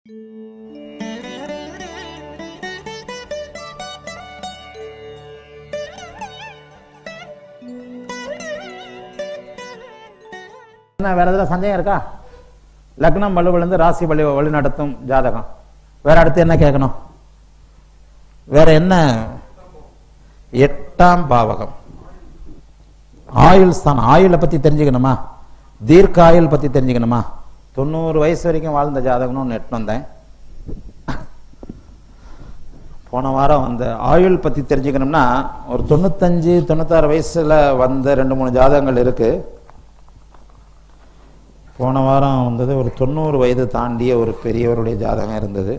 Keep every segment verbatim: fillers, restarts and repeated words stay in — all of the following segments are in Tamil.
வேற எதுல சந்தேகம் இருக்கா? லக்னம் வலுவிழந்து ராசி வழி வழி நடத்தும் ஜாதகம். வேற அடுத்து என்ன கேட்கணும்? வேற என்ன? எட்டாம் பாவகம் ஆயுள் ஸ்தானம். ஆயுளை பத்தி தெரிஞ்சுக்கணுமா? தீர்க்க ஆயுள் பத்தி தெரிஞ்சுக்கணுமா? தொண்ணூறு வயசு வரைக்கும் வாழ்ந்த ஜாதகம்னு எட்டு வந்தேன். போன வாரம் அந்த ஆயுள் பத்தி தெரிஞ்சுக்கணும்னா ஒரு தொண்ணூத்தஞ்சு தொண்ணூத்தாறு வயசுல வந்த ரெண்டு மூணு ஜாதகங்கள் இருக்கு. போன வாரம் வந்தது ஒரு தொண்ணூறு வயது தாண்டிய ஒரு பெரியவருடைய ஜாதகம் இருந்தது.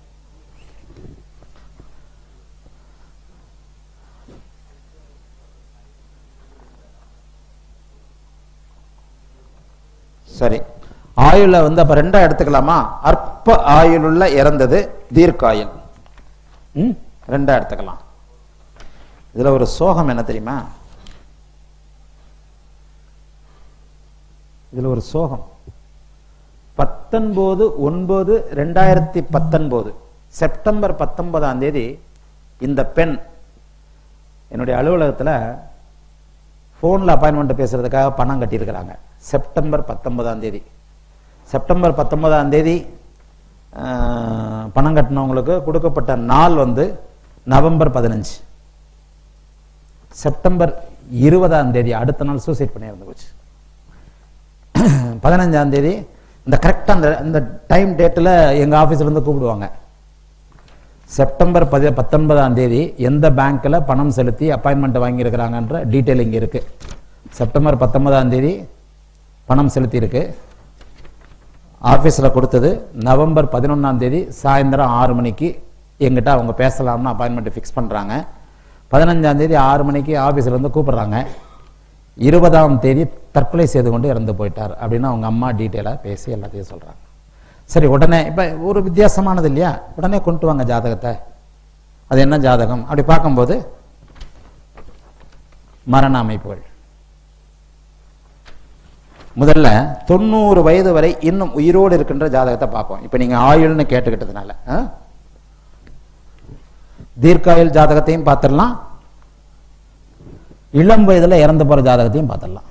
சரி, ஆயுள வந்து அப்ப ரெண்டா எடுத்துக்கலாமா? அற்ப ஆயுளுள்ள இறந்தது, தீர்க்காயுள். ம் ரெண்டா எடுத்துக்கலாம். இதுல ஒரு சோகம் என்ன தெரியுமா? இதுல ஒரு சோகம். பத்தொன்பது ஒன்பது ரெண்டாயிரத்தி பத்தொன்பது செப்டம்பர் பத்தொன்பதாம் தேதி இந்த பெண் என்னுடைய அலுவலகத்தில் போன்ல அப்பாயின்மெண்ட் பேசுறதுக்காக பணம் கட்டியிருக்கிறாங்க. செப்டம்பர் பத்தொன்பதாம் தேதி செப்டம்பர் பத்தொன்பதாம் தேதி பணம் கட்டினவங்களுக்கு கொடுக்கப்பட்ட நாள் வந்து நவம்பர் பதினஞ்சு. செப்டம்பர் இருபதாம் தேதி அடுத்த நாள் சூசைட் பண்ணி இறந்து போச்சு. பதினஞ்சாம் தேதி இந்த கரெக்டா அந்த டைம் டேட்டில் எங்க ஆபீஸ்ல இருந்து கூப்பிடுவாங்க. செப்டம்பர் பதி பத்தொன்பதாம் தேதி எந்த பேங்க்ல பணம் செலுத்தி அப்பாயின்மெண்ட் வாங்கி இருக்கிறாங்கன்ற டீட்டெயில் இங்க இருக்கு. செப்டம்பர் பத்தொன்பதாம் தேதி பணம் செலுத்தி இருக்கு. ஆபீஸ்ல கொடுத்தது நவம்பர் பதினொன்னாம் தேதி சாயந்தரம் ஆறு மணிக்கு எங்கிட்ட அவங்க பேசலாம்னு அப்பாயின்மெண்ட் ஃபிக்ஸ் பண்றாங்க. பதினஞ்சாம் தேதி ஆறு மணிக்கு ஆபீஸ்ல இருந்து கூப்பிடுறாங்க. இருபதாம் தேதி தற்கொலை செய்து கொண்டு இறந்து போயிட்டார் அப்படின்னு அவங்க அம்மா டீட்டெயிலா பேசி எல்லாத்தையும் சொல்றாங்க. சரி, உடனே இப்ப ஒரு வித்தியாசமானது இல்லையா? உடனே கொண்டு வாங்க ஜாதகத்தை. அது என்ன ஜாதகம்? அப்படி பார்க்கும்போது மரண அமைப்புகள். முதல்ல தொண்ணூறு வயது வரை இன்னும் உயிரோடு இருக்கின்ற ஜாதகத்தை பார்ப்போம். இப்ப நீங்க ஆயுள்னு கேட்டுக்கிட்டதுனால தீர்க்காயுள் ஜாதகத்தையும் பார்த்துடலாம், இளம் வயதுல இறந்து போற ஜாதகத்தையும் பார்த்துடலாம்.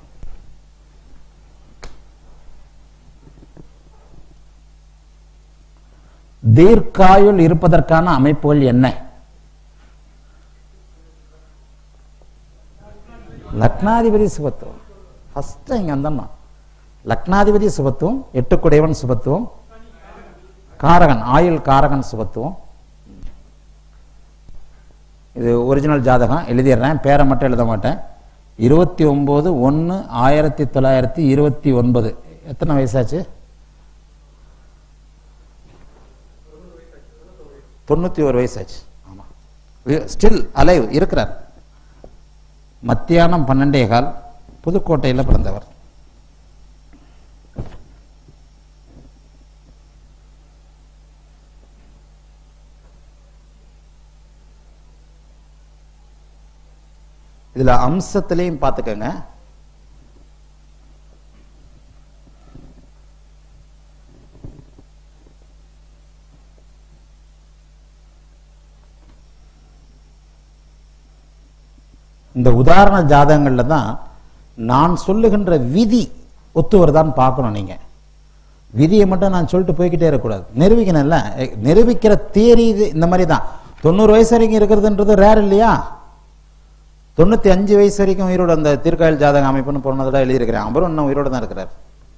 தீர்க்காயுள் இருப்பதற்கான அமைப்புகள் என்ன? லக்னாதிபதி சுபத்துவம். ஃபர்ஸ்ட் இங்க வந்தோம்னா லக்னாதிபதி சுபத்துவம், எட்டுக்குடையவன் சுபத்துவம், காரகன் ஆயுள் காரகன் சுபத்துவம். இது ஒரிஜினல் ஜாதகம், எழுதிடுறேன், பேரை மட்டும் எழுத மாட்டேன். இருபத்தி ஒன்பது ஒன்னு ஆயிரத்தி தொள்ளாயிரத்தி இருபத்தி ஒன்பது. எத்தனை வயசாச்சு? தொண்ணூத்தி ஒரு வயசாச்சு. ஆமா, ஸ்டில் அலைவ் இருக்கிறார். மத்தியானம் பன்னெண்டே கால், புதுக்கோட்டையில் பிறந்தவர். இதுல அம்சத்திலையும் பார்த்துக்கங்க. இந்த உதாரண ஜாதகங்கள்ல தான் நான் சொல்லுகின்ற விதி ஒத்து வருதான்னு பார்க்கணும். நீங்க விதியை மட்டும் நான் சொல்லிட்டு போய்கிட்டே இருக்கக்கூடாது, நிரூபிக்கணும்ல. நிரூபிக்கிற தியரி இந்த மாதிரி தான். தொண்ணூறு வயசு வரைக்கும் இருக்கிறதுன்றது ரேர் இல்லையா? தொண்ணூத்தி அஞ்சு வயசு வரைக்கும் உயிரோடு அந்த தீர்க்காயுள் ஜாதக அமைப்புன்னு போனதெல்லாம் எழுதியிருக்கிறேன். அவரும் இன்னும் உயிரோடு தான் இருக்கிறார்.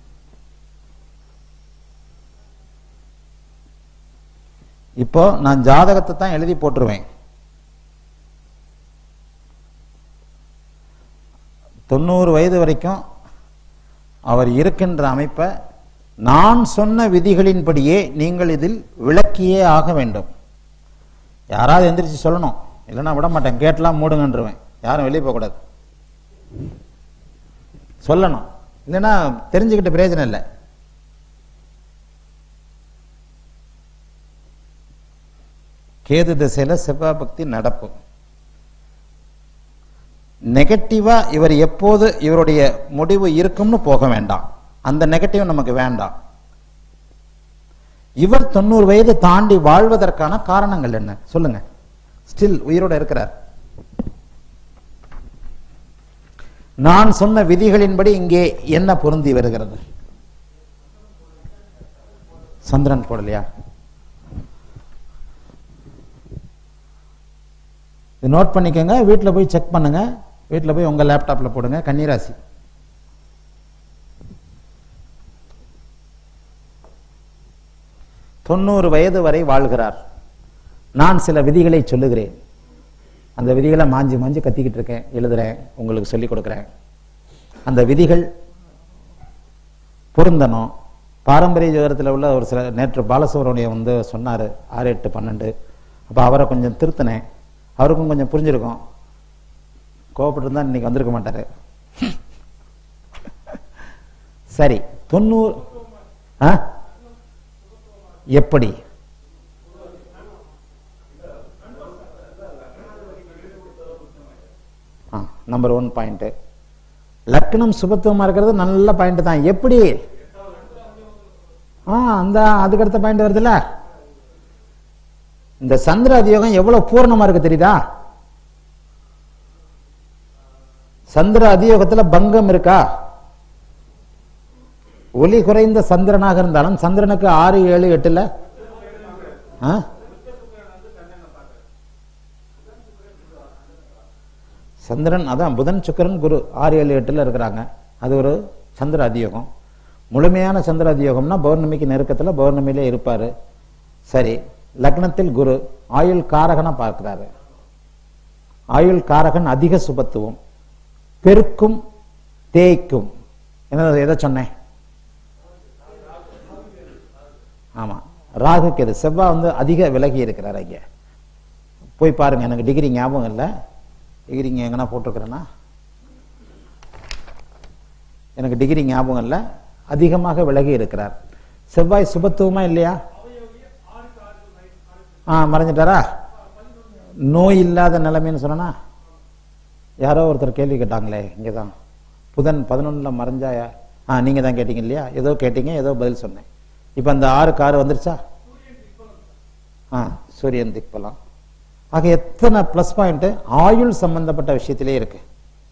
இப்போ நான் ஜாதகத்தை தான் எழுதி போட்டுருவேன். தொண்ணூறு வயது வரைக்கும் அவர் இருக்கின்ற அமைப்பை நான் சொன்ன விதிகளின்படியே நீங்கள் இதில் விளக்கியே ஆக வேண்டும். யாராவது எந்திரிச்சு சொல்லணும், இல்லைன்னா விட மாட்டேன், கேட்லாம் மூடுங்கன்றுவேன். யாரும் வெளியே போகக்கூடாது, சொல்லணும். இல்லைன்னா தெரிஞ்சுக்கிட்ட பிரயோஜனம் இல்லை. கேது திசையில செவ்வாய் பக்தி நடக்கும். நெகட்டிவா இவர் எப்போது இவருடைய முடிவு இருக்கும்னு போக வேண்டாம். அந்த நெகட்டிவ் நமக்கு வேண்டாம். இவர் தொண்ணூறு வயது தாண்டி வாழ்வதற்கான காரணங்கள் என்ன சொல்லுங்க? ஸ்டில் உயிரோட இருக்கிறார். நான் சொன்ன விதிகளின்படி இங்கே என்ன பொருந்தி வருகிறது? சந்திரன் போடலையா? இது நோட் பண்ணிக்கோங்க, வீட்டில் போய் செக் பண்ணுங்க, வீட்டில் போய் உங்க லேப்டாப்ல போடுங்க. கன்னிராசி. தொண்ணூறு வயது வரை வாழ்கிறார். நான் சில விதிகளை சொல்லுகிறேன். அந்த விதிகளை மாஞ்சி மாஞ்சி கத்திக்கிட்டு இருக்கேன், எழுதுறேன், உங்களுக்கு சொல்லிக் கொடுக்குறேன். அந்த விதிகள் பொருந்தணும். பாரம்பரிய ஜோதிடத்தில் உள்ள ஒரு சில, நேற்று பாலசுப்ரமணியம் வந்து சொன்னார் ஆறு எட்டு பன்னெண்டு, அப்போ அவரை கொஞ்சம் திருத்தினேன். அவருக்கும் கொஞ்சம் புரிஞ்சிருக்கும். கோவப்பட்டிருந்தா இன்னைக்கு வந்திருக்க மாட்டாரு. சரி, தொண்ணூறு எப்படி? Number one point. லக்னம் சுபத்துவமா இருக்கிறது நல்ல பாயிண்ட் தான். எப்படி? அந்த அதுக்கு அடுத்த பாயிண்ட் வருதுல்ல, இந்த சந்திர அதியோகம் எவ்வளவு பூர்ணமா இருக்கு தெரியுதா? சந்திர அதியோகத்துல பங்கம் இருக்கா? ஒளி குறைந்த சந்திரனாக இருந்தாலும் சந்திரனுக்கு ஆறு ஏழு எட்டுல சந்திரன், அதான் புதன் சுக்கிரன் குரு ஆறு ஏழு எட்டுல இருக்கிறாங்க. அது ஒரு சந்திர அதியோகம். முழுமையான சந்திர அதியோகம்னா பௌர்ணமிக்கு நெருக்கத்துல பௌர்ணமியிலே இருப்பாரு. சரி, லக்னத்தில் குரு ஆயுள் காரகனா பார்க்கிறாரு. ஆயுள் காரகன் அதிக சுபத்துவம், பெருக்கும் தேய்க்கும். என்ன எதை சொன்னேன்? ஆமா, ராகு கேது. செவ்வாய் வந்து அதிக விலகி இருக்கிறார். இங்க போய் பாருங்க, எனக்கு டிகிரி ஞாபகம் இல்லை. டிகிரி எங்கன்னா போட்டிருக்கிறேன்னா, எனக்கு டிகிரி ஞாபகம் இல்லை. அதிகமாக விலகி இருக்கிறார். செவ்வாய் சுபத்துவமா இல்லையா? ஆ மறைஞ்சிட்டாரா? நோய் இல்லாத நிலைமைன்னு சொன்னா, யாரோ ஒருத்தர் கேள்வி கேட்டாங்களே இங்கதான், புதன் பதினொன்னுல மறைஞ்சாயா? ஆ நீங்க தான் கேட்டீங்க இல்லையா? ஏதோ கேட்டீங்க, ஏதோ பதில் சொன்னேன். இப்ப அந்த ஆறுக்கு ஆறு வந்துருச்சா? ஆ சூரியன் திக்பலம். ஆக எத்தனை பிளஸ் பாயிண்ட் ஆயுள் சம்பந்தப்பட்ட விஷயத்திலே இருக்கு.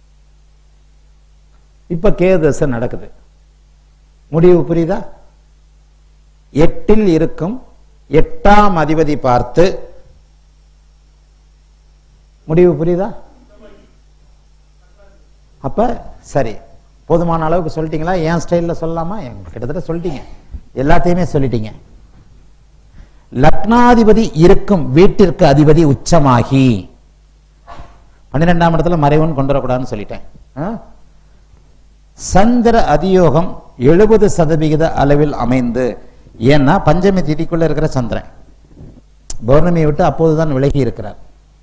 இப்ப கேதுதசை நடக்குது. முடிவு புரியுதா? எட்டில் இருக்கும் எட்டாம் அதிபதி பார்த்து, முடிவு புரியுதா? அப்ப சரி, போதுமான அளவுக்கு சொல்லிட்டீங்களா? என் ஸ்டைல்ல சொல்லலாமா? கிட்டத்தட்ட சொல்லிட்டீங்க, எல்லாத்தையுமே சொல்லிட்டீங்க. லக்னாதிபதி இருக்கும் வீட்டிற்கு அதிபதி உச்சமாகி, பன்னிரெண்டாம் இடத்துல மறைவன் கொண்டு வரக்கூடாதுன்னு சொல்லிட்டேன். சந்திர அதியோகம் எழுபது சதவிகித அளவில் அமைந்து, ஏன்னா பஞ்சமி திதிக்குள்ள இருக்கிற சந்திரன் பௌர்ணமியை விட்டு அப்போதுதான் விலகி இருக்கிறார்.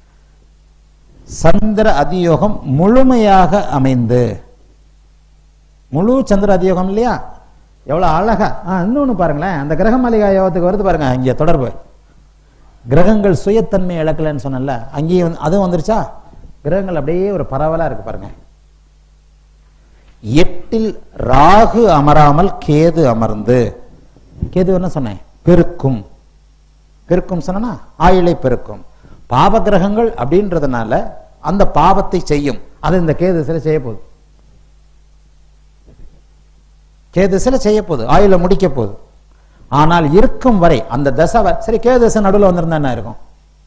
சந்திர அதியோகம் முழுமையாக அமைந்து, முழு சந்திர அதியோகம் இல்லையா? எவ்வளவு அழகா. இன்னொன்னு பாருங்களேன், அந்த கிரக மாளிகா யோகத்துக்கு வருது பாருங்க, இங்க தொடர்பு. கிரகங்கள் சுயத்தன்மை இழக்கலன்னு சொன்னல, அங்கேயும் அதுவும் வந்துருச்சா? கிரகங்கள் அப்படியே ஒரு பரவலா இருக்கு பாருங்க. எட்டில் ராகு அமராமல் கேது அமர்ந்து, கேது என்ன சொன்னேன்? பெருக்கும். பெருக்கும் சொன்னா ஆயுளை பெருக்கும். பாவ கிரகங்கள் அப்படின்றதுனால அந்த பாவத்தை செய்யும். அது இந்த கேது சில செய்ய போகுது. கேது சில செய்ய போகுது, ஆயுளை முடிக்க போகுது. ஆனால் இருக்கும் வரை அந்த தசை, சரி கேது தசை நடுவில் வந்திருந்தா என்ன இருக்கும்?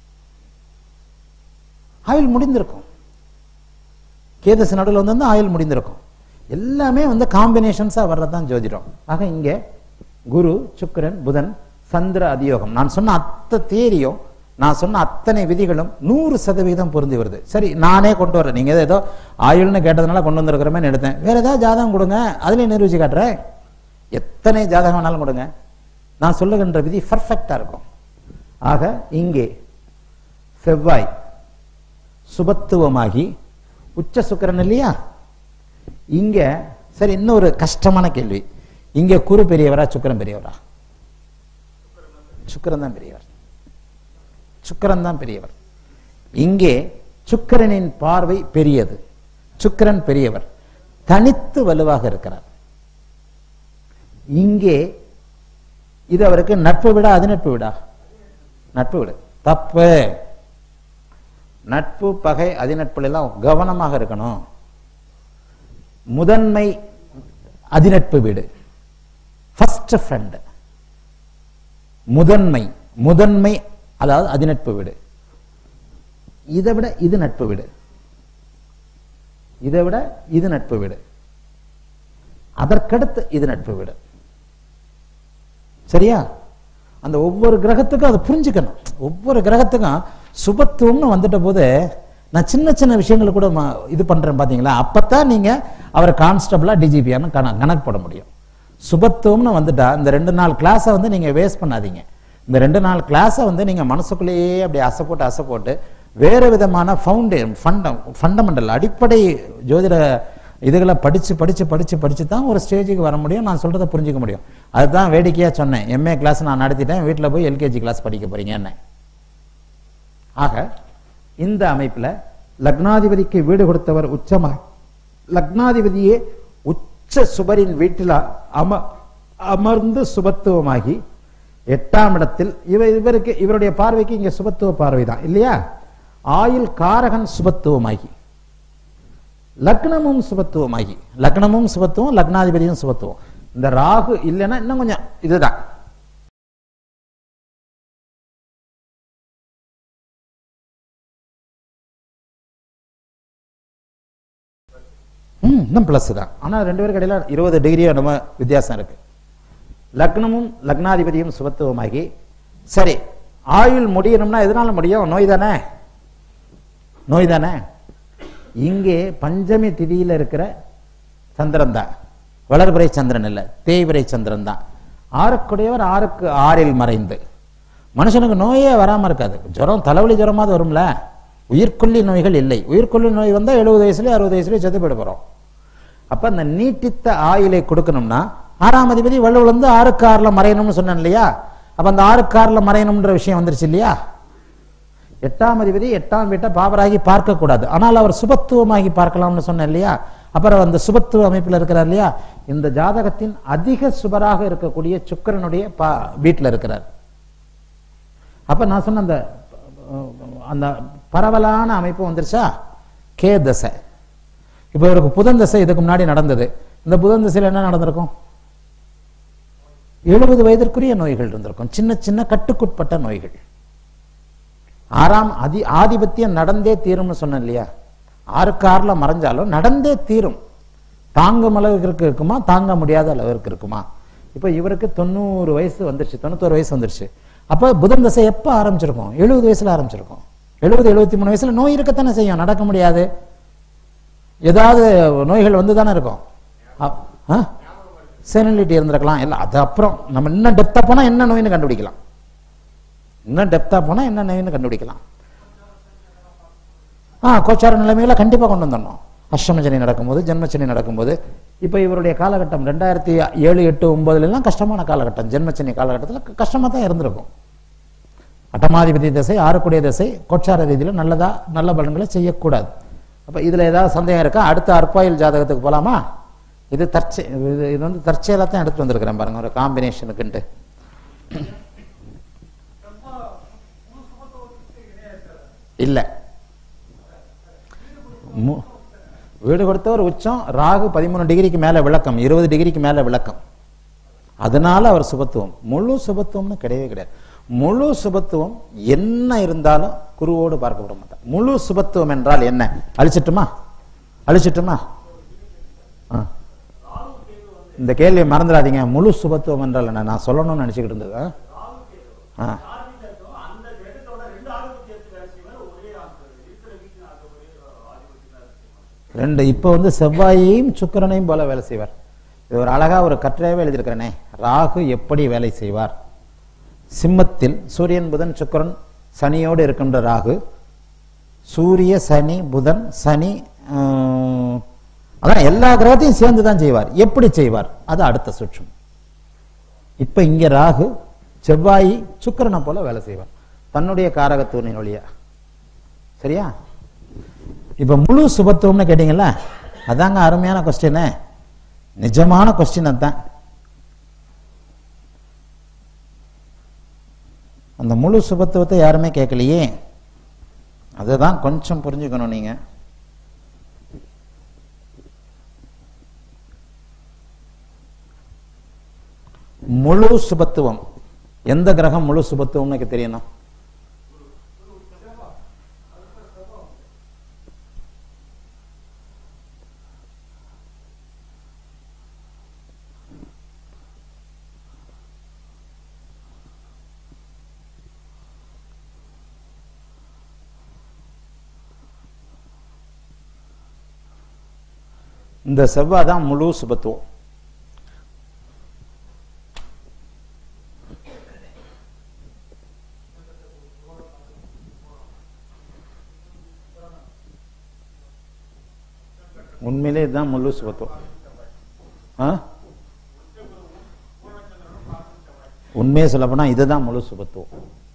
ஆயுள் முடிந்திருக்கும். கேது தசை நடுவில் வந்திருந்தா ஆயுள் முடிந்திருக்கும். எல்லாமே வந்து காம்பினேஷன்ஸா வர்றதுதான் ஜோதிடம். ஆக இங்கே குரு சுக்கிரன் புதன் சந்திர அதியோகம், நான் சொன்ன அத்த தேரியும் நான் சொன்ன அத்தனை விதிகளும் நூறு சதவீதம் பொருந்தி வருது. சரி, நானே கொண்டு வரேன். நீங்க ஏதோ ஆயுள்னு கேட்டதுனால கொண்டு வந்திருக்கிறமே எடுத்தேன். வேற ஏதாவது ஜாதகம் கொடுங்க, அதுலயும் நிரூபிச்சு காட்டுறேன். எத்தனை ஜாதகம் வேணாலும் கொடுங்க, நான் சொல்லுகின்ற விதி பர்ஃபெக்டா இருக்கும். ஆக இங்கே செவ்வாய் சுபத்துவமாகி உச்ச சுக்கிரன் இல்லையா? இங்க சரி, இன்னொரு கஷ்டமான கேள்வி, இங்க குரு பெரியவரா சுக்கிரன் பெரியவரா? சுக்கிரன் தான் பெரியவர். சுக்கிரன் தான் பெரியவர். இங்கே சுக்கிரனின் பார்வை பெரியது. சுக்கிரன் பெரியவர், தனித்து வலுவாக இருக்கிறார். இங்கே இது அவருக்கு நட்பு விடா அதிநட்பு விடா? நட்பு விடு. தப்பு. நட்பு பகை அதிநட்புல எல்லாம் கவனமாக இருக்கணும். முதன்மை அதிநட்பு வீடு, ஃபர்ஸ்ட் ஃப்ரெண்ட். முதன்மை முதன்மை அதாவது அதிநட்பு வீடு. இதை விட இது நட்பு வீடு, இதை விட இது நட்பு வீடு, அதற்கடுத்து இது நட்பு வீடு. சரியா? அந்த ஒவ்வொரு கிரகத்துக்கும் அதை புரிஞ்சுக்கணும். ஒவ்வொரு கிரகத்துக்கும் சுபத்துவம்னு வந்துட்ட போது நான் சின்ன சின்ன விஷயங்களை கூட இது பண்றேன் பாத்தீங்களா? அப்பதான் நீங்க அவரை கான்ஸ்டபிளா டிஜிபியான்னு கணக்கு போட முடியும். சுபத்துவம்னு வந்துட்டா இந்த ரெண்டு நாள் கிளாஸை வந்து நீங்க வேஸ்ட் பண்ணாதீங்க. இந்த ரெண்டு நாள் கிளாஸை வந்து நீங்க மனசுக்குள்ளேயே அப்படி அசை போட்டு அசை போட்டு வேறு விதமான ஃபவுண்டே ஃபண்டம் ஃபண்டமெண்டல் அடிப்படை ஜோதிட இதுகளை படிச்சு படிச்சு படிச்சு படிச்சு தான் ஒரு ஸ்டேஜுக்கு வர முடியும். நான் சொல்றதை புரிஞ்சுக்க முடியும். அதுதான் வேடிக்கையா சொன்னேன். எம்ஏ கிளாஸ் நான் நடத்திட்டேன், வீட்டில் போய் எல்கேஜி கிளாஸ் படிக்க போறீங்க என்ன. ஆக இந்த அமைப்புல லக்னாதிபதிக்கு வீடு கொடுத்தவர் உச்சமா, லக்னாதிபதியே உச்ச சுபரின் வீட்டில் அம அமர்ந்து சுபத்துவமாகி எட்டாம் இடத்தில் இவ இவருக்கு இவருடைய பார்வைக்கு இங்க சுபத்துவ பார்வை தான் இல்லையா? ஆயுள் காரகன் சுபத்துவமாகி, லக்னமும் சுபத்துவமாகி, லக்னமும் சுபத்துவம் லக்னாதிபதியும் சுபத்துவம். இந்த ராகு இல்லைன்னா இன்னும் கொஞ்சம் இதுதான். ம் இன்னும் பிளஸ் தான். ஆனா ரெண்டு பேருக்கு இடையில இருபது டிகிரி நம்ம வித்தியாசம் இருக்கு. லக்னமும் லக்னாதிபதியும் சுபத்துவமாகி, சரி ஆயுள் முடியணும்னா எதனால முடியும்? நோய் தானே, நோய் தானே. இங்கே பஞ்சமி திதியில இருக்கிற சந்திரன் தான், வளர்பிறை சந்திரன் இல்ல, தேய்பிறை சந்திரன் தான். ஆறுக்குடையவர் ஆறுக்கு ஆறில் மறைந்து மனுஷனுக்கு நோயே வராம இருக்காது. ஜுரம் தலைவலி ஜுரமாவது வரும்ல, உயிர்கொல்லி நோய்கள் இல்லை. உயிர்கொல்லி நோய் வந்தா எழுபது வயசுலயே அறுபது வயசுலயே செத்து போயிட போறோம். அப்ப அந்த நீட்டித்த ஆயுளை கொடுக்கணும்னா ஆறாம் அதிபதி வள்ளுவ வந்து ஆறுக்கு ஆறுல மறையணும்னு சொன்னேன் இல்லையா? அப்ப அந்த ஆறுக்கு ஆறுல மறையணும்ன்ற விஷயம் வந்துருச்சு இல்லையா? எட்டாம் அதிபதி எட்டாம் வீட்டை பாபராகி பார்க்க கூடாது, ஆனால் அவர் சுபத்துவமாகி பார்க்கலாம்னு சொன்னேன் இல்லையா? அப்புறம் அந்த சுபத்துவ அமைப்பில் இருக்கிறார் இல்லையா? இந்த ஜாதகத்தின் அதிக சுபராக இருக்கக்கூடிய சுக்கிரனுடைய வீட்டில் இருக்கிறார். அப்ப நான் சொன்ன அந்த அந்த பரவலான அமைப்பு வந்துருச்சா? கே தசை. இப்ப இவருக்கு புதன் தசை இதுக்கு முன்னாடி நடந்தது. இந்த புதன் தசையில் என்ன நடந்திருக்கும்? எழுபது வயதிற்குரிய நோய்கள் இருந்திருக்கும், சின்ன சின்ன கட்டுக்குட்பட்ட நோய்கள். ஆறாம் அதி ஆதிபத்தியம் நடந்தே தீரும்னு சொன்னேன் இல்லையா? ஆறுக்கு ஆறுல மறைஞ்சாலும் நடந்தே தீரும். தாங்கும் அளவுக்கு இருக்குமா, தாங்க முடியாத அளவுக்கு இருக்குமா? இப்ப இவருக்கு தொண்ணூறு வயசு வந்துருச்சு, தொண்ணூத்தோரு வயசு வந்துருச்சு. அப்ப புதன் தசை எப்ப ஆரம்பிச்சிருக்கும்? எழுபது வயசுல ஆரம்பிச்சிருக்கும். எழுபது எழுபத்தி மூணு வயசுல நோய் இருக்கத்தானே செய்யும், நடக்க முடியாது. ஏதாவது நோய்கள் வந்து தானே இருக்கும். செனிலிட்டி இருந்திருக்கலாம். இல்லை அது அப்புறம் நம்ம இன்னும் டெப்தா போனா என்ன நோயின்னு கண்டுபிடிக்கலாம். இன்னும் டெப்தா போனா என்ன நோயின்னு கண்டுபிடிக்கலாம். ஆ கோச்சார நிலைமைகளை கண்டிப்பா கொண்டு வந்துடணும். அஷ்டமச்சனி நடக்கும்போது, ஜென்மச்சனி நடக்கும்போது, இப்ப இவருடைய காலகட்டம் ரெண்டாயிரத்தி ஏழு எட்டு ஒன்பதுல எல்லாம் கஷ்டமான காலகட்டம். ஜென்மச்சனி காலகட்டத்தில் கஷ்டமா தான் இருந்திருக்கும். அட்டமாதிபதி திசை, ஆறுக்குடைய திசை, கோச்சார ரீதியில நல்லதா நல்ல பலன்களை செய்யக்கூடாது. அப்ப இதுல ஏதாவது சந்தேகம் இருக்கா? அடுத்த அற்பாயில் ஜாதகத்துக்கு போலாமா? இது தற்செ இது வந்து தற்செயலா தான் எடுத்து வந்திருக்கிறேன் பாருங்க, ஒரு காம்பினேஷனுக்குன்ட்டு. இல்ல வீடு கொடுத்த ஒரு உச்சம் ராகு பதிமூணு டிகிரிக்கு மேல விளக்கம், இருபது டிகிரிக்கு மேல விளக்கம். அதனால அவர் சுபத்துவம். முழு சுபத்துவம்னு கிடையவே கிடையாது. முழு சுபத்துவம் என்ன இருந்தாலும் குருவோடு பார்க்கப்பட மாட்டார். முழு சுபத்துவம் என்றால் என்ன? அழிச்சிட்டுமா அழிச்சிட்டுமா இந்த கேள்வியை மறந்துடாதீங்க. முழு சுபத்துவம் என்றால் என்ன நான் சொல்லணும்னு நினைச்சுக்கிட்டு இருந்தது. ரெண்டு இப்ப வந்து செவ்வாயையும் சுக்கிரனையும் போல வேலை செய்வார். இது ஒரு அழகா ஒரு கட்டுரையாவே எழுதியிருக்கிறேனே. ராகு எப்படி வேலை செய்வார்? சிம்மத்தில் சூரியன் புதன் சுக்கிரன் சனியோடு இருக்கின்ற ராகு, சூரிய சனி புதன் சனி, அதான் எல்லா கிரகத்தையும் சேர்ந்துதான் செய்வார். எப்படி செய்வார் அது அடுத்த சுற்றம். இப்ப இங்க ராகு செவ்வாய் சுக்கிரனை போல வேலை செய்வார் தன்னுடைய காரகத்துவனின் வழியா. சரியா? இப்ப முழு சுபத்துவம்னு கேட்டீங்கல்ல, அதாங்க அருமையான கொஸ்டின், நிஜமான கொஸ்டின். அதுதான் அந்த முழு சுபத்துவத்தை யாருமே கேட்கலையே. அதுதான் கொஞ்சம் புரிஞ்சுக்கணும் நீங்க. முழு சுபத்துவம் எந்த கிரகம் முழு சுபத்துவம் எனக்கு தெரியணும். இந்த செவ்வாய் தான் முழு சுபத்துவம். உண்மையிலே இதுதான் முழு சுபத்துவம். உண்மையை சொல்லப்போனா இதுதான் முழு சுபத்துவம்.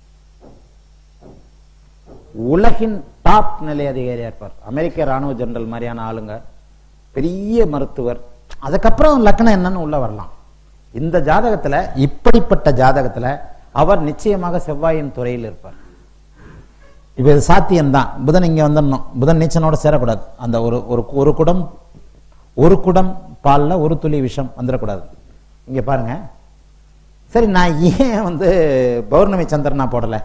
உலகின் டாப் நிலை அதிகாரியா இருப்பார். அமெரிக்க ராணுவ ஜெனரல் மாதிரியான ஆளுங்க, பெரிய மருத்துவர். அதுக்கப்புறம் லக்னம் என்னன்னு உள்ள வரலாம். இந்த ஜாதகத்துல, இப்படிப்பட்ட ஜாதகத்துல அவர் நிச்சயமாக செவ்வாயின் துறையில் இருப்பார். இப்ப இது சாத்தியம்தான். புதன் இங்க வந்துடணும். புதன் நீச்சனோட சேரக்கூடாது. அந்த ஒரு ஒரு குடம் ஒரு குடம் பால்ல ஒரு துளி விஷம் வந்துடக்கூடாது. இங்க பாருங்க. சரி, நான் ஏன் வந்து பௌர்ணமி சந்திரனா போடல?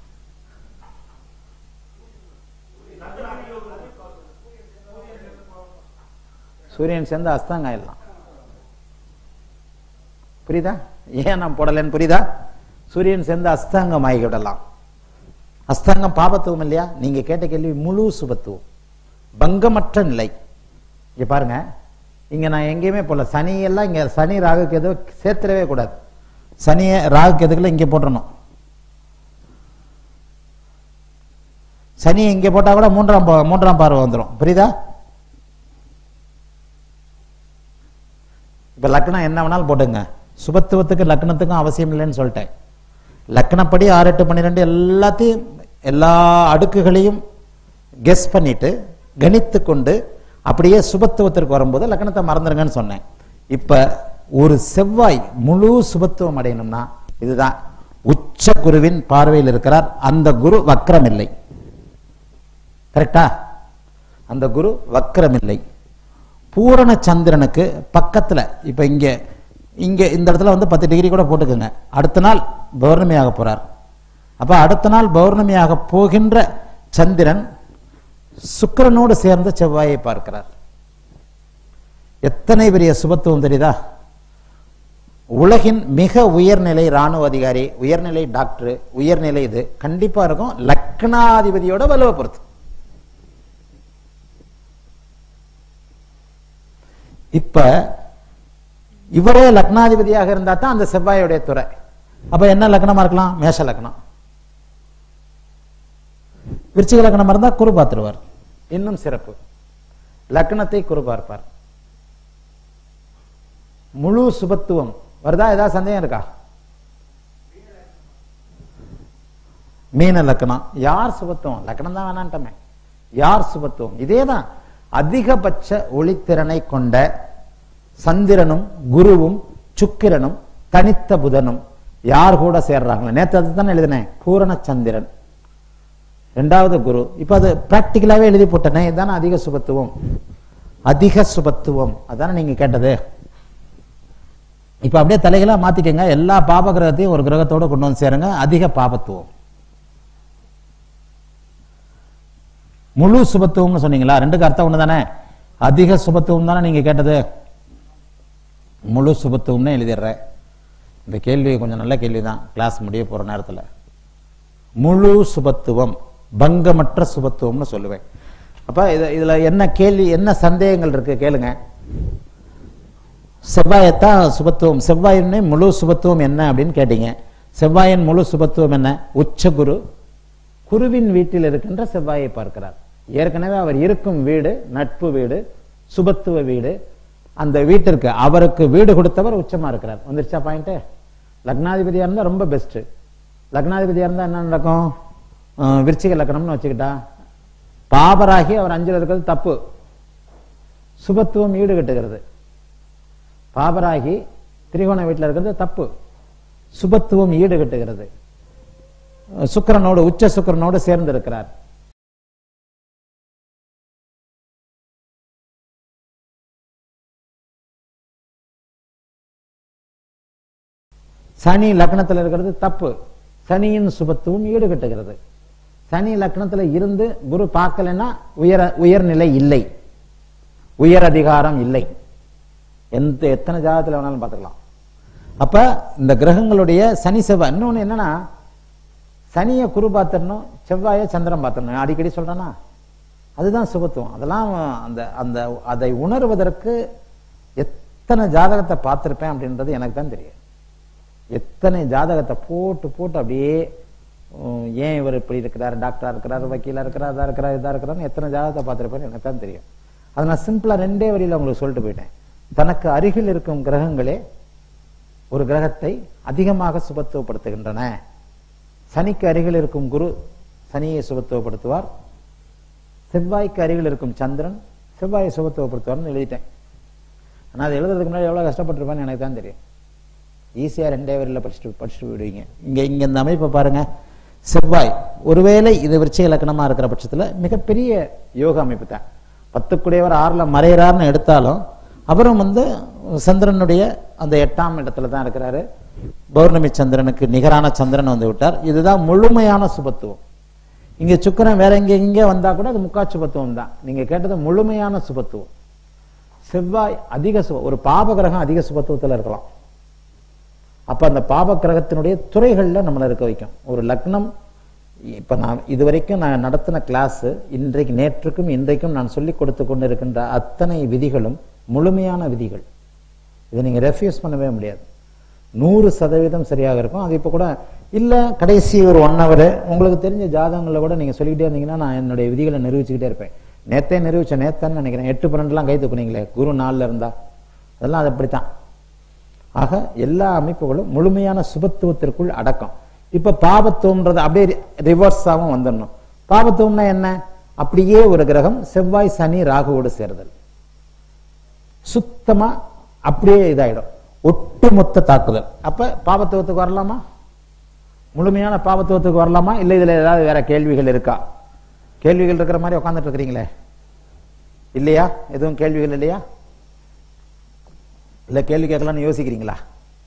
சூரியன் சேர்ந்து அஸ்தாங்க ஆயிடலாம். புரியுதா? ஏன் நான் போடலன்னு புரியுதா? சூரியன் சேர்ந்து அஸ்தாங்கம் ஆகி விடலாம். அஸ்தாங்கம் பாபத்துவம் இல்லையா? நீங்க கேட்ட கேள்வி முழு சுபத்துவம், பங்கமற்ற நிலை. இங்க பாருங்க, இங்க நான் எங்கேயுமே போல. சனி எல்லாம் இங்க சனி ராகுக்கு எதுவும் சேர்த்துடவே கூடாது. சனிய ராகுக்கு எதுக்குள்ள இங்க போட்டணும். சனி இங்க போட்டா கூட மூன்றாம் மூன்றாம் பார்வை வந்துடும். புரியுதா? இப்ப லக்னம் என்ன வேணாலும் போட்டுங்க. சுபத்துவத்துக்கு லக்னத்துக்கும் அவசியம் இல்லைன்னு சொல்லிட்டேன். லக்னப்படி ஆறு எட்டு பன்னிரெண்டு எல்லாத்தையும் எல்லா அடுக்குகளையும் கெஸ் பண்ணிட்டு கணித்து கொண்டு அப்படியே சுபத்துவத்திற்கு வரும்போது லக்னத்தை மறந்துருங்கன்னு சொன்னேன். இப்ப ஒரு செவ்வாய் முழு சுபத்துவம் அடையணும்னா இதுதான். உச்ச குருவின் பார்வையில் இருக்கிறார். அந்த குரு வக்ரம் இல்லை. கரெக்டா? அந்த குரு வக்ரம் இல்லை. பூரண சந்திரனுக்கு பக்கத்துல, இப்ப இங்க இங்க இந்த இடத்துல வந்து பத்து டிகிரி கூட போட்டுக்கோங்க. அடுத்த நாள் பௌர்ணமியாக போறார். அப்ப அடுத்த நாள் பௌர்ணமியாக போகின்ற சந்திரன் சுக்கிரனோடு சேர்ந்த செவ்வாயை பார்க்கிறார். எத்தனை பெரிய சுபத்துவம் தெரியுதா? உலகின் மிக உயர்நிலை ராணுவ அதிகாரி, உயர்நிலை டாக்டர், உயர்நிலை இது கண்டிப்பா இருக்கும். லக்னாதிபதியோட வலுவை பொறுத்து. இப்ப இவரே லக்னாதிபதியாக இருந்தா தான் அந்த செவ்வாயுடைய துறை. அப்ப என்ன லக்னமா இருக்கலாம்? மேஷ லக்னம். விருச்சிக லக்னமா இருந்தா குரு பார்த்துருவார். இன்னும் சிறப்பு, லக்னத்தை குரு பார்ப்பார். முழு சுபத்துவம் வருதா? ஏதாவது சந்தேகம் இருக்கா? மீன லக்னம். யார் சுபத்துவம்? லக்னம் தான் வேணான்ட்டமே. யார் சுபத்துவம்? இதேதான். அதிகபட்ச ஒளித்திறனை கொண்ட சந்திரனும் குருவும் சுக்கிரனும் தனித்த புதனும் யார் கூட சேர்றாங்க? நேற்று அதுதான் எழுதினேன். பூரண சந்திரன் இரண்டாவது குரு. இப்ப அது பிராக்டிகலாவே எழுதி போட்டனே. இதுதானே அதிக சுபத்துவம். அதிக சுபத்துவம் அதானே நீங்க கேட்டது. இப்ப அப்படியே தலைகளா மாத்திக்கங்க. எல்லா பாப கிரகத்தையும் ஒரு கிரகத்தோட கொண்டு வந்து சேருங்க. அதிக பாபத்துவம். முழு சுபத்துவம்னு சொன்னீங்களா? ரெண்டுக்கு அர்த்தம் ஒண்ணு தானே. அதிக சுபத்துவம் தானே நீங்க கேட்டது. முழு சுபத்துவம்னு எழுதிடுறேன். இந்த கேள்வி கொஞ்சம் நல்ல கேள்விதான். கிளாஸ் முடிய போற நேரத்தில் முழு சுபத்துவம், பங்கமற்ற சுபத்துவம்னு சொல்லுவேன். அப்ப இதுல என்ன கேள்வி, என்ன சந்தேகங்கள் இருக்கு கேளுங்க. செவ்வாயத்தான் சுபத்துவம். செவ்வாயின்னு முழு சுபத்துவம் என்ன அப்படின்னு கேட்டீங்க. செவ்வாயின் முழு சுபத்துவம் என்ன? உச்ச குரு குருவின் வீட்டில் இருக்கின்ற செவ்வாயை பார்க்கிறார். ஏற்கனவே அவர் இருக்கும் வீடு நட்பு வீடு, சுபத்துவ வீடு. அந்த வீட்டிற்கு அவருக்கு வீடு கொடுத்தவர் உச்சமா இருக்கிறார். வந்துருச்சா பாயிண்ட்? லக்னாதிபதியா இருந்தா ரொம்ப பெஸ்ட். லக்னாதிபதியா இருந்தா என்ன நடக்கும்? விருச்சிக லக்னம்னு வச்சுக்கிட்டா பாபராகி அவர் அஞ்சுல இருக்கிறது தப்பு. சுபத்துவம் ஈடு கட்டுகிறது. பாபராகி திரிகோண வீட்டில் இருக்கிறது தப்பு. சுபத்துவம் ஈடு கட்டுகிறது. சுக்கிரனோடு உச்ச சுக்கிரனோடு சேர்ந்து இருக்கிறார். சனி லக்னத்தில் இருக்கிறது தப்பு. சனியின் சுபத்துவம் ஈடு கட்டுகிறது. சனி லக்னத்தில் இருந்து குரு பார்க்கலன்னா உயர உயர்நிலை இல்லை, உயர் அதிகாரம் இல்லை. எந்த எத்தனை ஜாதகத்தில் வேணாலும் பார்த்துக்கலாம். அப்ப இந்த கிரகங்களுடைய சனி செவ்வாய், இன்னொன்னு என்னன்னா சனியை குரு பார்த்துடணும், செவ்வாயை சந்திரன் பார்த்துடணும். அடிக்கடி சொல்றேன்னா அதுதான் சுபத்துவம். அதெல்லாம் அந்த அந்த அதை உணர்வதற்கு எத்தனை ஜாதகத்தை பார்த்திருப்பேன் அப்படின்றது எனக்கு தான் தெரியும். எத்தனை ஜாதகத்தை போட்டு போட்டு அப்படியே ஏன் இவர் இப்படி இருக்கிறார், டாக்டரா இருக்கிறார், வக்கீலா இருக்கிறார், அதா இருக்கிறார், இதா இருக்கிறார், எத்தனை ஜாதகத்தை பார்த்திருப்பேன்னு எனக்கு தான் தெரியும். அதை நான் சிம்பிளா ரெண்டே வரியில உங்களுக்கு சொல்லிட்டு போயிட்டேன். தனக்கு அருகில் இருக்கும் கிரகங்களே ஒரு கிரகத்தை அதிகமாக சுபத்துவப்படுத்துகின்றன. சனிக்கு அருகில் இருக்கும் குரு சனியை சுபத்துவப்படுத்துவார், செவ்வாய்க்கு அருகில் இருக்கும் சந்திரன் செவ்வாயை சுபத்துவப்படுத்துவார்னு எழுதிட்டேன். ஆனால் அது எழுதுறதுக்கு முன்னாடி எவ்வளவு கஷ்டப்பட்டிருப்பேன்னு எனக்கு தான் தெரியும். ஈஸியா ரெண்டே வரையில படிச்சுட்டு படிச்சுட்டு விடுவீங்க. இங்க இங்க இந்த அமைப்பை பாருங்க. செவ்வாய் ஒருவேளை இது விருச்சிக இலக்கணமா இருக்கிற பட்சத்துல மிகப்பெரிய யோக அமைப்பு தான். பத்துக்குடையவர் ஆறுல மறைகிறார்னு எடுத்தாலும் அப்புறம் வந்து சந்திரனுடைய அந்த எட்டாம் இடத்துல தான் இருக்கிறாரு. பௌர்ணமி சந்திரனுக்கு நிகரான சந்திரன் வந்து விட்டார். இதுதான் முழுமையான சுபத்துவம். இங்க சுக்கிரன் வேற எங்க இங்க வந்தா கூட அது முக்கா சுபத்துவம் தான். நீங்க கேட்டது முழுமையான சுபத்துவம். செவ்வாய் அதிக சுப ஒரு பாப கிரகம் அதிக சுபத்துவத்துல இருக்கலாம். அப்ப அந்த பாப கிரகத்தினுடைய துறைகள்ல நம்மளை இருக்க வைக்கும். ஒரு லக்னம் இப்ப நான் இதுவரைக்கும் நான் நடத்தின கிளாஸ், இன்றைக்கு நேற்றுக்கும் இன்றைக்கும் நான் சொல்லிக் கொடுத்து கொண்டு இருக்கின்ற அத்தனை விதிகளும் முழுமையான விதிகள். இதை நீங்க ரெஃப்யூஸ் பண்ணவே முடியாது. நூறு சதவீதம் சரியாக இருக்கும். அது இப்ப கூட இல்ல கடைசி ஒரு ஒன் ஹவர் உங்களுக்கு தெரிஞ்ச ஜாதகங்களை கூட நீங்க சொல்லிக்கிட்டே இருந்தீங்கன்னா நான் என்னுடைய விதிகளை நிரூபிச்சுக்கிட்டே இருப்பேன். நேத்தே நிரூபிச்ச நேத்தான்னு நினைக்கிறேன். எட்டு பன்னெண்டுலாம் கை தூக்குனீங்களே குரு நாலுல இருந்தா, அதெல்லாம் அது அப்படித்தான். ஆக எல்லா அமைப்புகளும் முழுமையான சுபத்துவத்திற்குள் அடக்கம். இப்ப பாபத்துவம்ன்றது அப்படியே ரிவர்ஸாவும் வந்துடணும். பாபத்துவம்னா என்ன? அப்படியே ஒரு கிரகம் செவ்வாய் சனி ராகுவோடு சேருதல் சுத்தமா அப்படியே இதாயிடும், ஒட்டுமொத்த தாக்குதல். அப்ப பாபத்துவத்துக்கு வரலாமா? முழுமையான பாபத்துவத்துக்கு வரலாமா? இல்ல இதுல ஏதாவது வேற கேள்விகள் இருக்கா? கேள்விகள் இருக்கிற மாதிரி உட்காந்துட்டு இருக்கிறீங்களே, இல்லையா? எதுவும் கேள்விகள் இல்லையா? இல்ல கேள்வி கேட்கலாம்னு யோசிக்கிறீங்களா?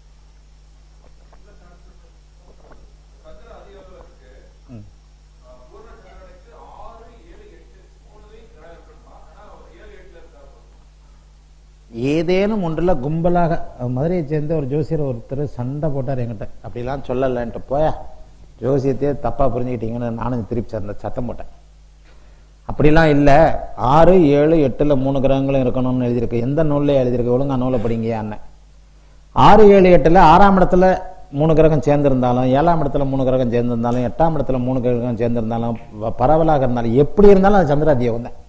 ஏதேனும் ஒன்றுல கும்பலாக, மதுரையை சேர்ந்த ஒரு ஜோசியர் ஒருத்தர் சண்டை போட்டார் என்கிட்ட. அப்படிலாம் சொல்லலன்ட்டு போயா ஜோசியத்தையே தப்பா புரிஞ்சுக்கிட்டீங்கன்னு நானும் திருப்பி அந்த சத்தம் போட்டேன். அப்படிலாம் இல்ல, ஆறு ஏழு எட்டுல மூணு கிரகங்களும் இருக்கணும்னு எழுதியிருக்கு. எந்த நூல்ல எழுதியிருக்கு? ஒழுங்கா நூலை படிங்க அண்ணன். ஆறு ஏழு எட்டுல ஆறாம் இடத்துல மூணு கிரகம் சேர்ந்திருந்தாலும், ஏழாம் இடத்துல மூணு கிரகம் சேர்ந்திருந்தாலும், எட்டாம் இடத்துல மூணு கிரகம் சேர்ந்திருந்தாலும், பரவலாக இருந்தாலும், எப்படி இருந்தாலும் அது சந்திராதியோகம் தான்.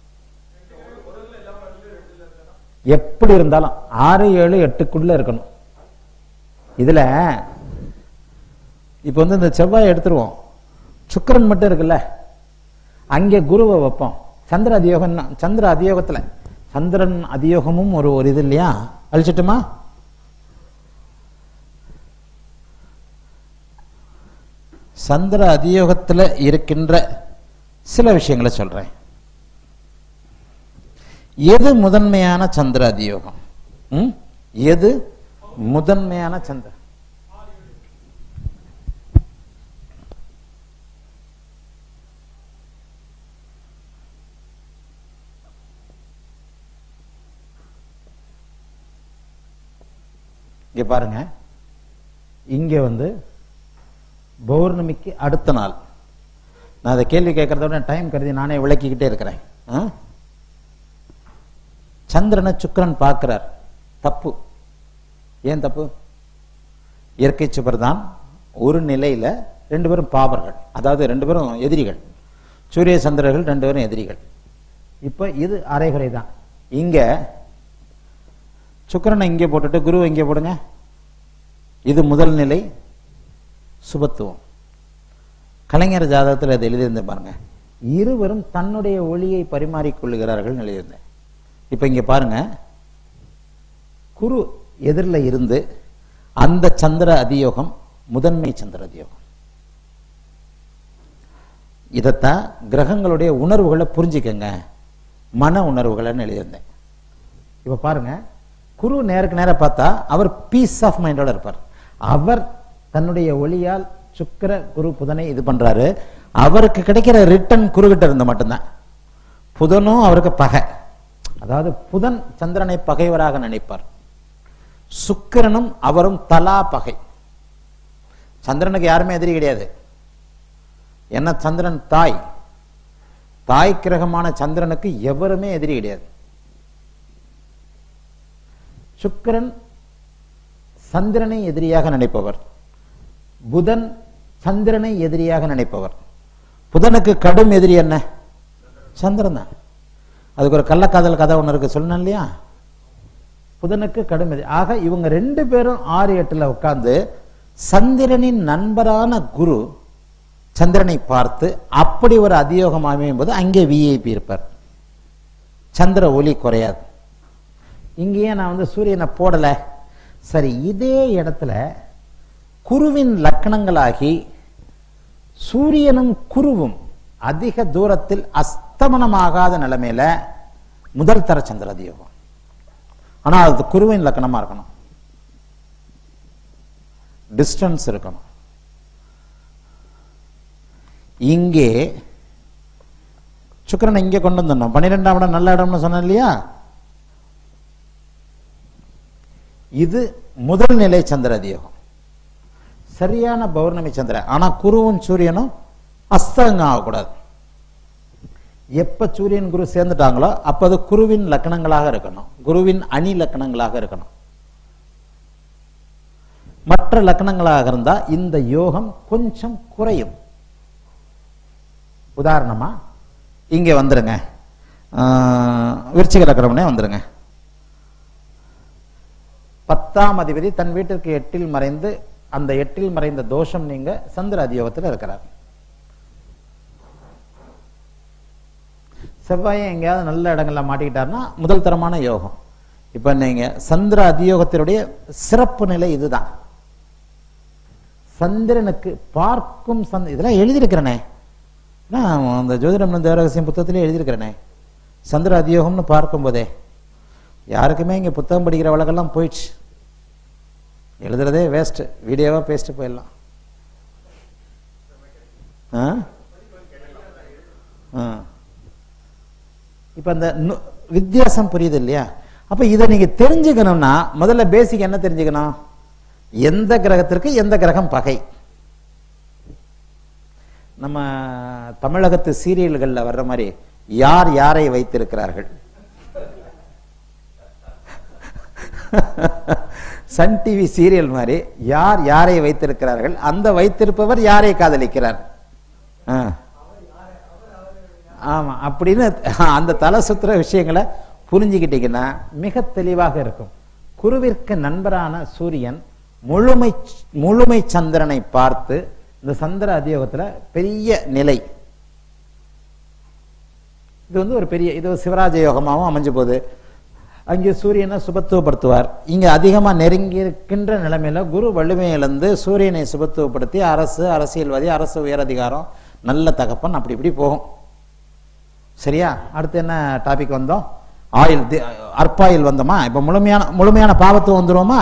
எப்படி இருந்தாலும் ஆறு ஏழு எட்டுக்குள்ள இருக்கணும். இதுல இப்ப வந்து இந்த செவ்வாய் எடுத்துருவோம், சுக்கிரன் மட்டும் இருக்குல்ல, அங்கே குருவை வைப்போம். சந்திர அதியோகம், சந்திர அதியோகத்துல சந்திரன் அதியோகமும் ஒரு ஒரு இது இல்லையா? அழிச்சிட்டுமா? சந்திர அதியோகத்துல இருக்கின்ற சில விஷயங்களை சொல்றேன். எது முதன்மையான சந்திர அதியோகம்? எது முதன்மையான சந்திர? இங்க பாருங்க, இங்க வந்து பௌர்ணமிக்கு அடுத்த நாள். நான் அதை கேள்வி கேட்கறத விட டைம் கருதி நானே விளக்கிக்கிட்டே இருக்கிறேன். சந்திரனை சுக்கிரன் பார்க்கிறார். தப்பு. ஏன் தப்பு? இயற்கை சுபர் தான். ஒரு நிலையில ரெண்டு பேரும் பாவர்கள், அதாவது ரெண்டு பேரும் எதிரிகள். சூரிய சந்திரர்கள் ரெண்டு பேரும் எதிரிகள். இப்ப இது அரைகுறை தான். இங்க சுக்கிரனை இங்கே போட்டுட்டு குருவை இங்கே போடுங்க. இது முதல் நிலை சுபத்துவம். கலைஞர் ஜாதகத்தில் அதை எழுதியிருந்தேன் பாருங்க. இருவரும் தன்னுடைய ஒளியை பரிமாறிக்கொள்ளுகிறார்கள் எழுதியிருந்தேன். இப்ப இங்க பாருங்க, குரு எதிரில் இருந்து அந்த சந்திர அதியோகம் முதன்மை சந்திர அதியோகம். இதைத்தான் கிரகங்களுடைய உணர்வுகளை புரிஞ்சுக்கங்க, மன உணர்வுகள்னு எழுதியிருந்தேன். இப்ப பாருங்க, குரு நேருக்கு நேர பார்த்தா அவர் பீஸ் ஆஃப் மைண்டோட இருப்பார். அவர் தன்னுடைய ஒளியால் சுக்கிர குரு புதனை இது பண்றாரு. அவருக்கு கிடைக்கிற ரிட்டன் குருகிட்ட இருந்து மட்டும்தான். புதனும் அவருக்கு பகை, அதாவது புதன் சந்திரனை பகைவராக நினைப்பார். சுக்கிரனும் அவரும் தலா பகை. சந்திரனுக்கு யாருமே எதிரி கிடையாது. என்ன, சந்திரன் தாய், தாய் கிரகமான சந்திரனுக்கு எவருமே எதிரி கிடையாது. சுக்கிரன் சந்திரனை எதிரியாக நினைப்பவர், புதன் சந்திரனை எதிரியாக நினைப்பவர். புதனுக்கு கடும் எதிரி என்ன, சந்திரன் தான். அதுக்கு ஒரு கள்ளக்காதல் கதை ஒன்று இருக்கு, சொல்லணும் இல்லையா? புதனுக்கு கடும் எதிரி. ஆக இவங்க ரெண்டு பேரும் ஆறு எட்டுல உட்கார்ந்து சந்திரனின் நண்பரான குரு சந்திரனை பார்த்து அப்படி ஒரு அதியோகம் அமையும் போது அங்கே விஐபி இருப்பார். சந்திர ஒளி குறையாது. இங்கேயே நான் வந்து சூரியனை போடல. சரி, இதே இடத்துல குருவின் லக்கணங்களாகி சூரியனும் குருவும் அதிக தூரத்தில் அஸ்தமனமாகாத நிலைமையில முதல் தர சந்திர அதியோகம். ஆனா அது குருவின் லக்கணமா இருக்கணும், டிஸ்டன்ஸ் இருக்கணும். இங்கே சுக்கிரனை இங்கே கொண்டு வந்துடணும். பன்னிரெண்டாம் இடம் நல்ல இடம்னு சொன்ன இல்லையா? இது முதல் நிலை சந்திர அதியோகம், சரியான பௌர்ணமி சந்திரன். ஆனா குருவும் சூரியனும் அஸ்தங்கம் ஆகக்கூடாது. எப்ப சூரியன் குரு சேர்ந்துட்டாங்களோ அப்ப அது குருவின் லக்கணங்களாக இருக்கணும், குருவின் அணி லக்கணங்களாக இருக்கணும். மற்ற லக்கணங்களாக இருந்தா இந்த யோகம் கொஞ்சம் குறையும். உதாரணமா இங்க வந்துருங்க, விருச்சிக லக்கணம்னே வந்துருங்க. பத்தாம் அதிபதி தன் வீட்டிற்கு எட்டில் மறைந்து, அந்த எட்டில் மறைந்த தோஷம் நீங்க சந்திர அதியோகத்தில் இருக்கிறார். செவ்வாயை எங்கேயாவது நல்ல இடங்கள்ல மாட்டிக்கிட்டாருன்னா முதல் தரமான யோகம். இப்ப நீங்க சந்திர அதியோகத்தினுடைய சிறப்பு நிலை இதுதான். சந்திரனுக்கு பார்க்கும் சந்த் இதெல்லாம் எழுதியிருக்கிறேனே, அந்த ஜோதிடம் தேவரகசியம் புத்தகத்திலே எழுதியிருக்கிறேனே. சந்திர அதியோகம்னு பார்க்கும் போதே யாருக்குமே இங்க புத்தகம் படிக்கிற வழக்கெல்லாம் போயிடுச்சு. எழுதுறதே வேஸ்ட், வீடியோவா பேசிட்டு போயிடலாம். இப்ப அந்த வித்தியாசம் புரியுது இல்லையா? அப்ப இதை நீங்க தெரிஞ்சுக்கணும்னா முதல்ல பேசிக் என்ன தெரிஞ்சுக்கணும், எந்த கிரகத்திற்கு எந்த கிரகம் பகை. நம்ம தமிழகத்து சீரியல்கள்ல வர்ற மாதிரி யார் யாரை வைத்திருக்கிறார்கள், சன் டிவி சீரியல் மாதிரி யார் யாரை வைத்திருக்கிறார்கள், அந்த வைத்திருப்பவர் யாரை காதலிக்கிறார், ஆமா அப்படின்னு அந்த தலை சுத்துற விஷயங்களை புரிஞ்சுக்கிட்டீங்கன்னா மிக தெளிவாக இருக்கும். குருவிற்கு நண்பரான சூரியன் முழுமை முழுமை சந்திரனை பார்த்து இந்த சந்திர அதியோகத்துல பெரிய நிலை, இது வந்து ஒரு பெரிய, இது சிவராஜ யோகமாகவும் அமைஞ்சு போகுது. அங்கே சூரியனை சுபத்துவப்படுத்துவார். இங்க அதிகமா நெருங்கி இருக்கின்ற நிலைமையில குரு வலிமை இழந்து சூரியனை சுபத்துவப்படுத்தி அரசு, அரசியல்வாதி, அரசு உயர் அதிகாரம், நல்ல தகப்பன், அப்படி இப்படி போகும். சரியா? அடுத்து என்ன டாபிக் வந்தோம்? ஆயில், அற்பாயில் வந்தோமா? இப்ப முழுமையான முழுமையான பாவத்துவம் வந்துருவோமா?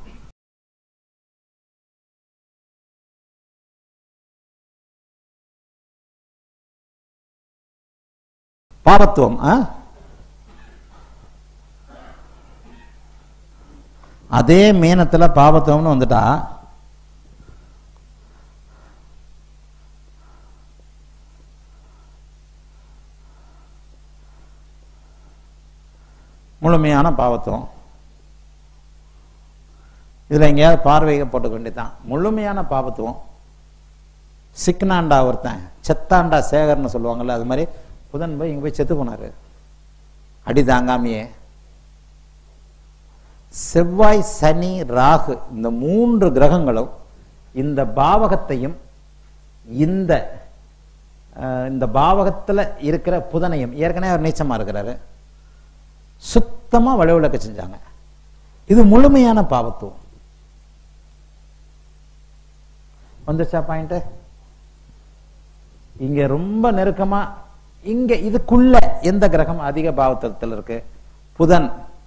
பாவத்துவம் அதே மீனத்துல பாவத்துவம்னு வந்துட்டா முழுமையான பாவத்துவம். இதுல எங்கேயாவது பார்வையை போட்டுக்க வேண்டியதான். முழுமையான பாவத்துவம். சிக்னாண்டா ஒருத்தன், செத்தாண்டா சேகர்னு சொல்லுவாங்கல்ல, அது மாதிரி புதன் போய் இங்க போய் செத்து போனாரு அடி தாங்காமையே. செவ்வாய், சனி, ராகு இந்த மூன்று கிரகங்களும் இந்த பாவகத்தையும் இந்த இந்த பாவகத்துல இருக்கிற புதனையும், ஏற்கனவே அவர் நீச்சமா இருக்கிறாரு, சுத்தமா வலுவிளக்க செஞ்சாங்க. இது முழுமையான பாவத்துவம். வந்துச்சா பாயிண்ட்? இங்க ரொம்ப நெருக்கமா இங்க இதுக்குள்ள எந்த கிரகம் அதிக பாவத்தில் இருக்கு? புதன்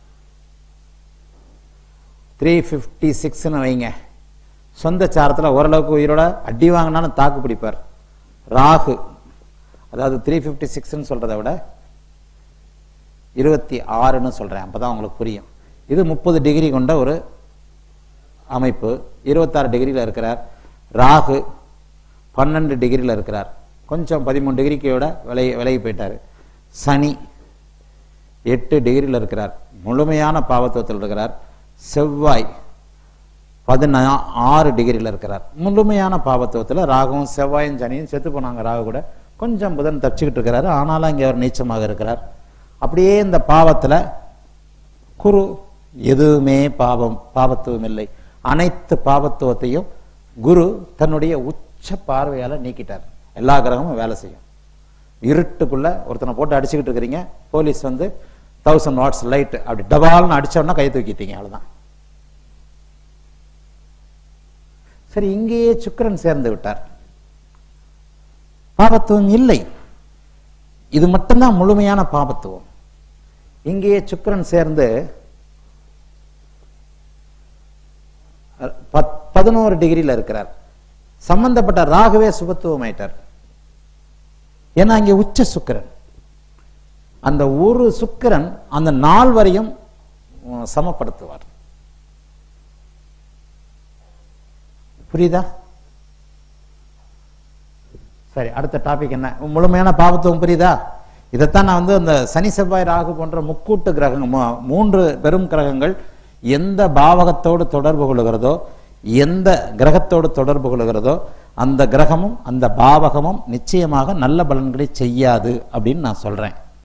த்ரீ பிப்டி சிக்ஸ்னு வைங்க. சொந்த சாரத்தில் ஓரளவுக்கு உயிரோட அடி வாங்கினாலும் தாக்கு பிடிப்பார். ராகு அதாவது த்ரீ பிப்டி சிக்ஸ்ன்னு சொல்றதை விட இருபத்தி ஆறுன்னு சொல்றேன், அப்பதான் உங்களுக்கு புரியும். இது முப்பது டிகிரி கொண்ட ஒரு அமைப்பு. இருபத்தாறு டிகிரியில் இருக்கிறார். ராகு பன்னெண்டு டிகிரியில் இருக்கிறார். கொஞ்சம் பதிமூணு டிகிரிக்கோட விலகி விலகி போயிட்டாரு. சனி எட்டு டிகிரியில் இருக்கிறார், முழுமையான பாவத்துவத்தில் இருக்கிறார். செவ்வாய் பதினா ஆறு டிகிரியில் இருக்கிறார், முழுமையான பாவத்துவத்தில். ராகுவும் செவ்வாயும் சனியும் செத்து போனாங்க. ராகு கூட கொஞ்சம் புதன் தப்பிச்சுக்கிட்டு இருக்கிறாரு, ஆனாலும் இங்கே அவர் நீச்சமாக இருக்கிறார். அப்படியே இந்த பாவத்தில் குரு எதுவுமே பாவம் பாவத்துவம் இல்லை. அனைத்து பாவத்துவத்தையும் குரு தன்னுடைய உச்ச பார்வையால் நீக்கிட்டார். எல்லா கிரகமும் வேலை செய்யும். இருட்டுக்குள்ள ஒருத்தனை போட்டு அடிச்சுக்கிட்டு இருக்கிறீங்க, போலீஸ் வந்து தௌசண்ட் வாட்ஸ் லைட் அப்படி டபால்னு அடிச்சோன்னா கை தூக்கிட்டீங்க, அவ்வளவுதான். சரி, இங்கேயே சுக்கிரன் சேர்ந்து விட்டார், பாபத்துவம் இல்லை. இது மட்டும்தான் முழுமையான பாபத்துவம். இங்கேயே சுக்கிரன் சேர்ந்து பதினோரு டிகிரியில் இருக்கிறார். சம்பந்தப்பட்ட ராகுவே சுபத்துவம் ஆயிட்டார். ஏன்னா இங்கே உச்ச சுக்கிரன். அந்த ஒரு சுக்கிரன் அந்த நாள் வரையும் சமப்படுத்துவார். புரியுதா? சரி, அடுத்த டாபிக் என்ன? முழுமையான பாவத்துவம் புரியுதா? இதைத்தான் நான் வந்து அந்த சனி செவ்வாய் ராகு போன்ற முக்கூட்டு கிரகங்கள், மூன்று பெரும் கிரகங்கள் எந்த பாவகத்தோடு தொடர்பு கொள்கிறதோ, எந்த கிரகத்தோடு தொடர்பு கொள்கிறதோ அந்த கிரகமும் அந்த பாவகமும் நிச்சயமாக நல்ல பலன்களை செய்யாது அப்படின்னு நான் சொல்றேன்.